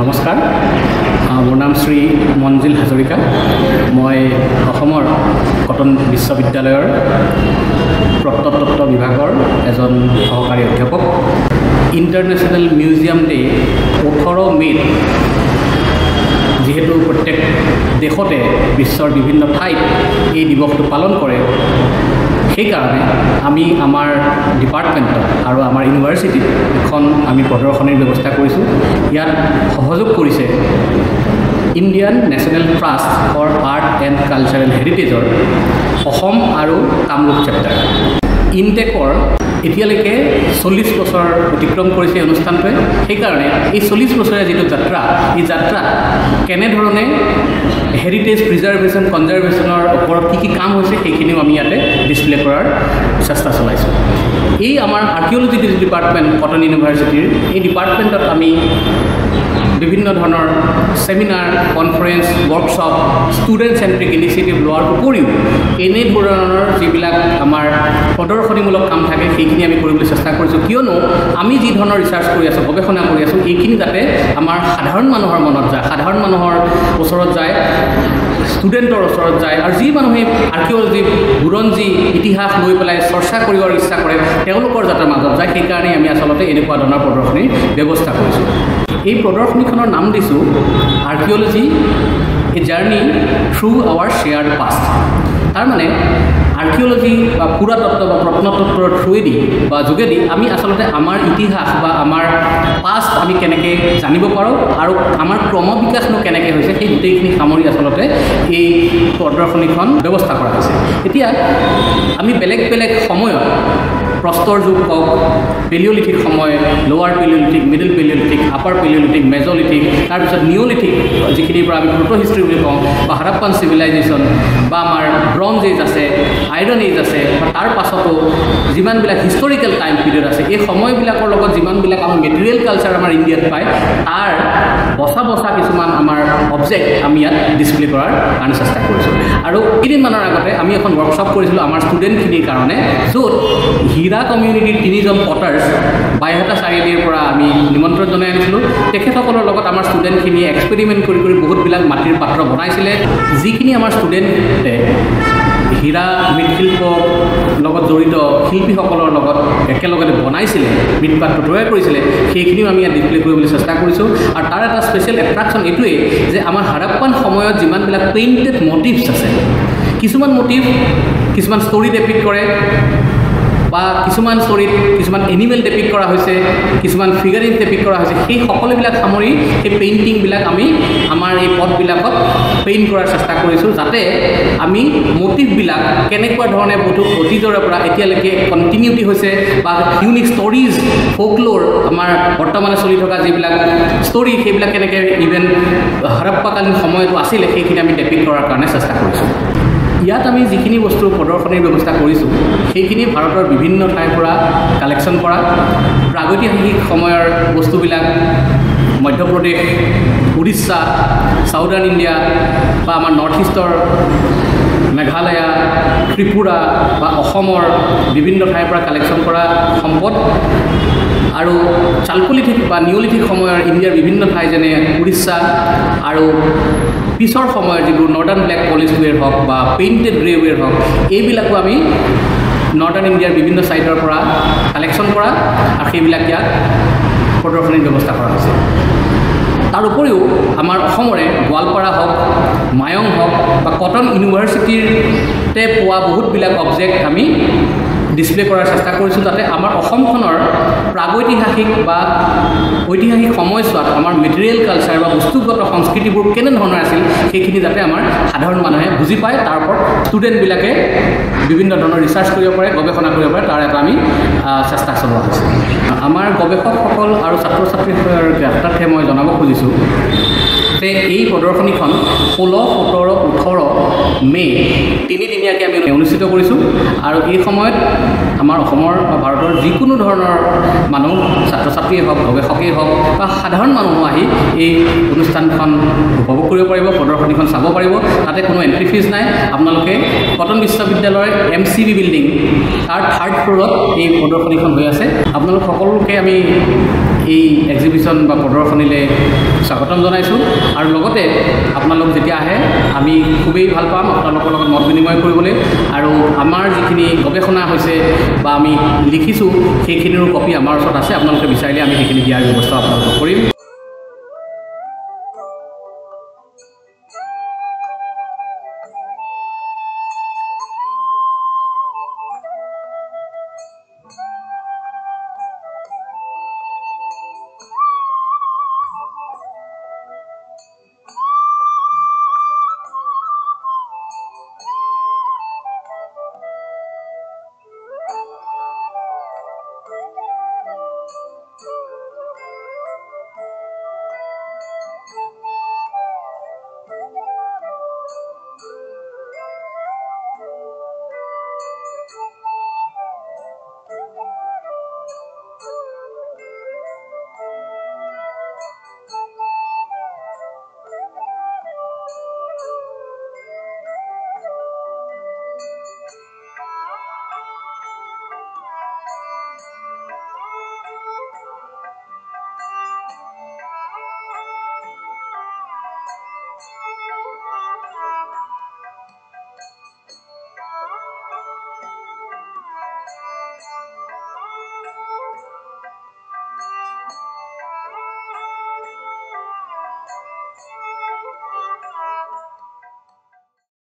নমস্কাৰ, মোৰ নাম শ্ৰী মঞ্জিল হাজৰিকা। মই অসমৰ কটন বিশ্ববিদ্যালয়ৰ প্ৰত্নতত্ত্ব বিভাগৰ এজন সহকাৰী অধ্যাপক। ইণ্টাৰনেশ্যনেল মিউজিয়াম ডে 18 মে'ত যিহেতু প্ৰত্যেক দেশতে বিশ্বৰ বিভিন্ন ঠাইত এই দিৱসটো পালন কৰে, সেইকাৰণে আমি আমাৰ ডিপাৰ্টমেণ্টত আৰু আমাৰ ইউনিভাৰ্চিটিত এখন আমি প্ৰদৰ্শনীৰ ব্যৱস্থা কৰিছোঁ। ইয়াত সহযোগ কৰিছে Indian national trust for art and cultural হেৰিটেজৰ অসম আৰু কামৰূপ চেপ্টাৰ। ইনটেকৰ এতিয়ালৈকে 40 বছৰ অতিক্ৰম কৰিছে অনুষ্ঠানটোৱে। সেইকাৰণে এই 40 বছৰীয়া যিটো যাত্ৰা, এই যাত্ৰাত কেনেধৰণে হেৰিটেজ প্ৰিজাৰ্ভেশ্যন কনজাৰ্ভেশ্যনৰ ওপৰত কি কাম হৈছে সেইখিনিও আমি ইয়াতে ডিছপ্লে কৰাৰ চেষ্টা চলাইছোঁ। এই আমাৰ আৰ্কিঅ'লজি ডিপাৰ্টমেণ্ট কটন ইউনিভাৰ্চিটিৰ এই ডিপাৰ্টমেণ্টত আমি বিভিন্ন ধৰণৰ seminar, conference, workshop, student centric initiative লোৱাৰ উপৰিও এনেধৰণৰ যিবিলাক আমাৰ প্ৰদৰ্শনীমূলক কাম থাকে সেইখিনি আমি কৰিবলৈ চেষ্টা কৰিছোঁ। কিয়নো আমি যি ধৰণৰ ৰিচাৰ্চ কৰি আছোঁ, গৱেষণা কৰি আছোঁ, এইখিনি যাতে আমাৰ সাধাৰণ মানুহৰ মনত যায়, সাধাৰণ মানুহৰ ওচৰত যায়, ষ্টুডেণ্টৰ ওচৰত যায়, আৰু যি মানুহে আৰ্কিঅ'লজি বুৰঞ্জী ইতিহাস লৈ পেলাই চৰ্চা কৰিবৰ ইচ্ছা কৰে তেওঁলোকৰ যাতে মাজত যায়, সেইকাৰণে আমি আচলতে এনেকুৱা ধৰণৰ প্ৰদৰ্শনীৰ ব্যৱস্থা কৰিছোঁ। এই প্ৰদৰ্শনীখনৰ নাম দিছোঁ archaeology a journey through our shared past. তাৰমানে আৰ্কিঅ'লজি বা পুৰাতত্ত্ব বা প্ৰত্নতত্ত্বৰ থ্ৰুৱেদি বা যোগেদি আমি আচলতে আমাৰ ইতিহাস বা আমাৰ পাষ্ট আমি কেনেকৈ জানিব পাৰোঁ আৰু আমাৰ ক্ৰমবিকাশনো কেনেকৈ হৈছে সেই গোটেইখিনি সামৰি আচলতে এই প্ৰদৰ্শনীখন ব্যৱস্থা কৰা হৈছে। এতিয়া আমি বেলেগ বেলেগ সময়ত প্ৰস্তৰ যুগ কওক, পেলিঅ'লিথিক সময়, lower paleolithic, middle paleolithic, upper paleolithic, mesolithic, তাৰপিছত নিঅ'লিথিক যিখিনিৰ পৰা আমি প্ৰট' হিষ্ট্ৰী বুলি কওঁ, বা হাৰাপ্পান চিভিলাইজেশ্যন, বা আমাৰ ব্ৰঞ্জ এজ আছে, আইৰণ এজ আছে, বা তাৰ পাছতো যিমানবিলাক হিষ্টৰিকেল টাইম পিৰিয়ড আছে, এই সময়বিলাকৰ লগত যিমানবিলাক আমাৰ মেটেৰিয়েল কালচাৰ আমাৰ ইণ্ডিয়াত পায় তাৰ বচা বচা কিছুমান আমাৰ অবজেক্ট আমি ইয়াত ডিছপ্লে কৰাৰ কাৰণে চেষ্টা কৰিছোঁ। আৰু কেইদিনমানৰ আগতে আমি এখন ৱৰ্কশ্বপ কৰিছিলোঁ আমাৰ ষ্টুডেণ্টখিনিৰ কাৰণে, য'ত হীৰা কমিউনিটিৰ 3জন পটাৰ্ছ বাইহাটা চাৰিআলিৰ পৰা আমি নিমন্ত্ৰণ জনাই আনিছিলোঁ। তেখেতসকলৰ লগত আমাৰ ষ্টুডেণ্টখিনিয়ে এক্সপেৰিমেণ্ট কৰি কৰি বহুতবিলাক মাটিৰ পাত্ৰ বনাইছিলে। যিখিনি আমাৰ ষ্টুডেণ্টে হীৰা মৃৎশিল্পৰ লগত জড়িত শিল্পীসকলৰ লগত একেলগতে বনাইছিলে, মৃৎপাত্ৰ তৈয়াৰ কৰিছিলে, সেইখিনিও আমি ইয়াত ডিছপ্লে কৰিবলৈ চেষ্টা কৰিছোঁ। আৰু তাৰ এটা স্পেচিয়েল এট্ৰাকশ্যন এইটোৱেই যে আমাৰ হাৰাপ্পান সময়ত যিমানবিলাক পেইণ্টেড মটিভছ আছে, কিছুমান মটিভ কিছুমান ষ্টৰি ডেপিক্ট কৰে, বা কিছুমান ষ্টৰিত কিছুমান এনিমেল ডেপিক্ট কৰা হৈছে, কিছুমান ফিগাৰিন ডেপিক্ট কৰা হৈছে, সেই সকলোবিলাক সামৰি সেই পেইণ্টিংবিলাক আমি আমাৰ এই পথবিলাকত পেইণ্ট কৰাৰ চেষ্টা কৰিছোঁ, যাতে আমি মটিভবিলাক কেনেকুৱা ধৰণে অতীজৰে পৰা এতিয়ালৈকে কণ্টিনিউটি হৈছে, বা ইউনিক ষ্টৰিজ ফ'কল'ৰ আমাৰ বৰ্তমানে চলি থকা যিবিলাক ষ্টৰি সেইবিলাক কেনেকৈ ইভেন হৰপ্পাকালীন সময়তো আছিলে সেইখিনি আমি ডেপিক্ট কৰাৰ কাৰণে চেষ্টা কৰিছোঁ। ইয়াত আমি যিখিনি বস্তু প্ৰদৰ্শনীৰ ব্যৱস্থা কৰিছোঁ সেইখিনি ভাৰতৰ বিভিন্ন ঠাইৰ পৰা কালেকশ্যন কৰা। প্ৰাগৈতিহাসিক সময়ৰ বস্তুবিলাক মধ্যপ্ৰদেশ, উৰিষ্যা, চাউদাৰ্ণ ইণ্ডিয়া, বা আমাৰ নৰ্থ ইষ্টৰ মেঘালয়া, ত্ৰিপুৰা বা অসমৰ বিভিন্ন ঠাইৰ পৰা কালেকশ্যন কৰা সম্পদ, আৰু চালকোলিথিক বা নিঅ'লিথিক সময়ৰ ইণ্ডিয়াৰ বিভিন্ন ঠাই যেনে উৰিষ্যা, আৰু পিছৰ সময়ৰ যিবোৰ নৰ্দাৰ্ণ ব্লেক পলিছৱেৰ হওক বা পেইণ্টেড গ্ৰেৱেৰ হওক, এইবিলাকো আমি নৰ্দাৰ্ণ ইণ্ডিয়াৰ বিভিন্ন ছাইডৰ পৰা কালেকশ্যন কৰা আৰু সেইবিলাক ইয়াত প্ৰদৰ্শনীৰ ব্যৱস্থা কৰা হৈছে। তাৰ উপৰিও আমাৰ অসমৰে গোৱালপাৰা হওক, মায়ং হওক, বা কটন ইউনিভাৰ্চিটিতে পোৱা বহুতবিলাক অবজেক্ট আমি ডিছপ্লে কৰাৰ চেষ্টা কৰিছোঁ, যাতে আমাৰ অসমখনৰ প্ৰাগৈতিহাসিক বা ঐতিহাসিক সময়ছোৱাত আমাৰ মেটেৰিয়েল কালচাৰ বা বস্তুগত সংস্কৃতিবোৰ কেনেধৰণৰ আছিল সেইখিনি যাতে আমাৰ সাধাৰণ মানুহে বুজি পায়, তাৰ ওপৰত ষ্টুডেণ্টবিলাকে বিভিন্ন ধৰণৰ ৰিচাৰ্চ কৰিব পাৰে, গৱেষণা কৰিব পাৰে, তাৰ এটা আমি চেষ্টা চলোৱা হৈছে। আমাৰ গৱেষকসকল আৰু ছাত্ৰ ছাত্ৰীসকলৰ ক্ষেত্ৰতে মই জনাব খুজিছোঁ যে এই প্ৰদৰ্শনীখন 16, 17, 18 মে' 3 দিনীয়াকৈ আমি অনুষ্ঠিত কৰিছোঁ। আৰু এই সময়ত আমাৰ অসমৰ বা ভাৰতৰ যিকোনো ধৰণৰ মানুহ ছাত্ৰ ছাত্ৰীয়ে হওক গৱেষকেই হওক বা সাধাৰণ মানুহো আহি এই অনুষ্ঠানখন উপভোগ কৰিব পাৰিব প্ৰদৰ্শনীখন চাব পাৰিব তাতে কোনো এণ্ট্ৰি ফিজ নাই আপোনালোকে কটন বিশ্ববিদ্যালয়ৰ MCB বিল্ডিং তাৰ 3rd ফ্ল'ৰত এই প্ৰদৰ্শনীখন হৈ আছে আপোনালোক সকলোকে আমি এই এক্সিবিশ্যন বা প্ৰদৰ্শনীলৈ স্বাগতম জনাইছোঁ আৰু লগতে আপোনালোক যেতিয়া আহে আমি খুবেই ভাল পাম আপোনালোকৰ লগত মত বিনিময় কৰিবলৈ আৰু আমাৰ যিখিনি গৱেষণা হৈছে বা আমি লিখিছোঁ সেইখিনিৰো কপি আমাৰ ওচৰত আছে আপোনালোকে বিচাৰিলে আমি সেইখিনি দিয়াৰ ব্যৱস্থা আপোনালোকক কৰিম